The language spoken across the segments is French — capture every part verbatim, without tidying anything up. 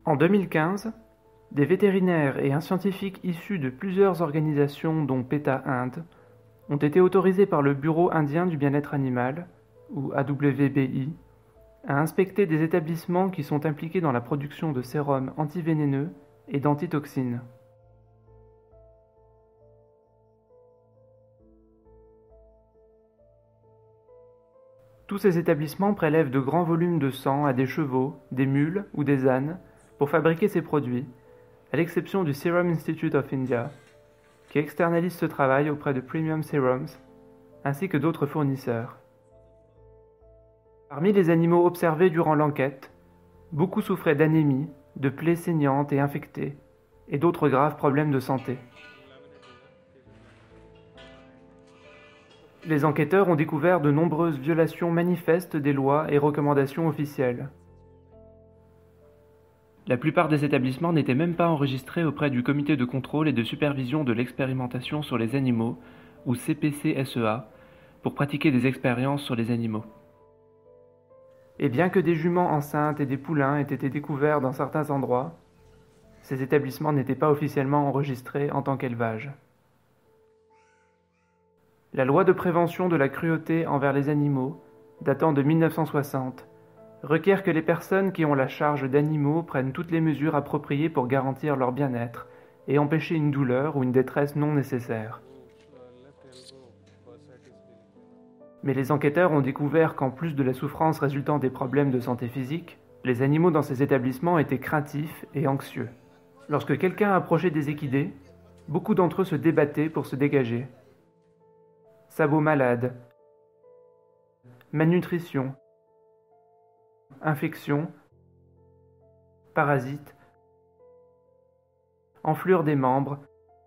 En deux mille quinze, des vétérinaires et un scientifique issus de plusieurs organisations dont PETA Inde ont été autorisés par le Bureau indien du bien-être animal, ou A W B I, à inspecter des établissements qui sont impliqués dans la production de sérums antivénéneux et d'antitoxines. Tous ces établissements prélèvent de grands volumes de sang à des chevaux, des mules ou des ânes pour fabriquer ces produits, à l'exception du Serum Institute of India, qui externalise ce travail auprès de Premium Serums, ainsi que d'autres fournisseurs. Parmi les animaux observés durant l'enquête, beaucoup souffraient d'anémie, de plaies saignantes et infectées, et d'autres graves problèmes de santé. Les enquêteurs ont découvert de nombreuses violations manifestes des lois et recommandations officielles. La plupart des établissements n'étaient même pas enregistrés auprès du Comité de contrôle et de supervision de l'expérimentation sur les animaux, ou C P C S E A, pour pratiquer des expériences sur les animaux. Et bien que des juments enceintes et des poulains aient été découverts dans certains endroits, ces établissements n'étaient pas officiellement enregistrés en tant qu'élevage. La loi de prévention de la cruauté envers les animaux, datant de mille neuf cent soixante, requiert que les personnes qui ont la charge d'animaux prennent toutes les mesures appropriées pour garantir leur bien-être et empêcher une douleur ou une détresse non nécessaire. Mais les enquêteurs ont découvert qu'en plus de la souffrance résultant des problèmes de santé physique, les animaux dans ces établissements étaient craintifs et anxieux. Lorsque quelqu'un approchait des équidés, beaucoup d'entre eux se débattaient pour se dégager. Sabots malades, malnutrition, infections, parasites, enflure des membres,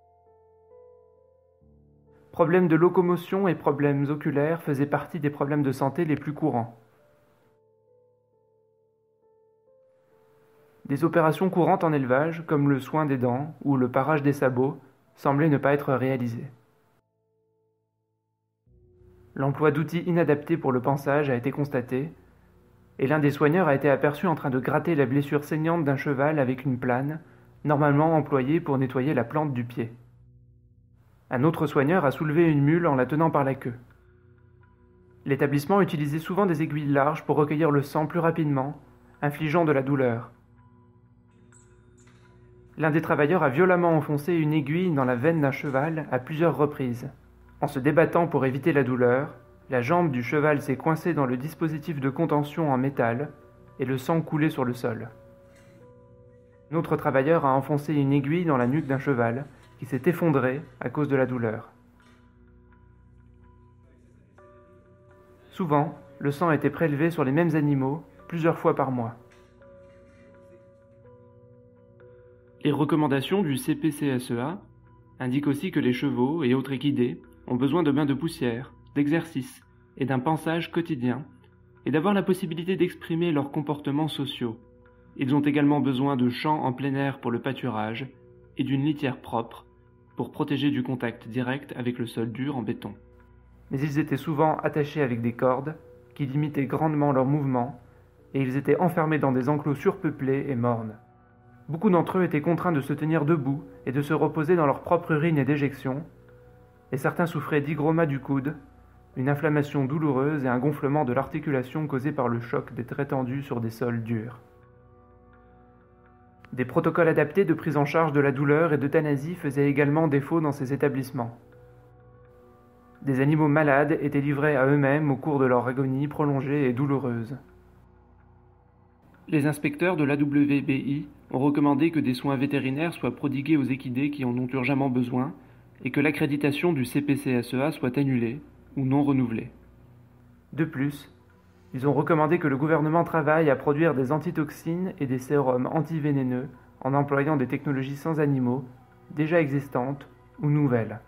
problèmes de locomotion et problèmes oculaires faisaient partie des problèmes de santé les plus courants. Des opérations courantes en élevage, comme le soin des dents ou le parage des sabots, semblaient ne pas être réalisées. L'emploi d'outils inadaptés pour le pansage a été constaté, et l'un des soigneurs a été aperçu en train de gratter la blessure saignante d'un cheval avec une plane, normalement employée pour nettoyer la plante du pied. Un autre soigneur a soulevé une mule en la tenant par la queue. L'établissement utilisait souvent des aiguilles larges pour recueillir le sang plus rapidement, infligeant de la douleur. L'un des travailleurs a violemment enfoncé une aiguille dans la veine d'un cheval à plusieurs reprises. En se débattant pour éviter la douleur, la jambe du cheval s'est coincée dans le dispositif de contention en métal et le sang coulait sur le sol. Un autre travailleur a enfoncé une aiguille dans la nuque d'un cheval qui s'est effondré à cause de la douleur. Souvent, le sang était prélevé sur les mêmes animaux plusieurs fois par mois. Les recommandations du C P C S E A indiquent aussi que les chevaux et autres équidés ont besoin de bains de poussière, d'exercice et d'un pansage quotidien, et d'avoir la possibilité d'exprimer leurs comportements sociaux. Ils ont également besoin de champs en plein air pour le pâturage et d'une litière propre pour protéger du contact direct avec le sol dur en béton. Mais ils étaient souvent attachés avec des cordes qui limitaient grandement leurs mouvements, et ils étaient enfermés dans des enclos surpeuplés et mornes. Beaucoup d'entre eux étaient contraints de se tenir debout et de se reposer dans leur propre urine et déjection, et certains souffraient d'hygroma du coude, une inflammation douloureuse et un gonflement de l'articulation causé par le choc d'être étendus sur des sols durs. Des protocoles adaptés de prise en charge de la douleur et d'euthanasie faisaient également défaut dans ces établissements. Des animaux malades étaient livrés à eux-mêmes au cours de leur agonie prolongée et douloureuse. Les inspecteurs de l'A W B I ont recommandé que des soins vétérinaires soient prodigués aux équidés qui en ont urgemment besoin et que l'accréditation du C P C S E A soit annulée ou non renouvelée. De plus, ils ont recommandé que le gouvernement travaille à produire des antitoxines et des sérums antivénéneux en employant des technologies sans animaux, déjà existantes ou nouvelles.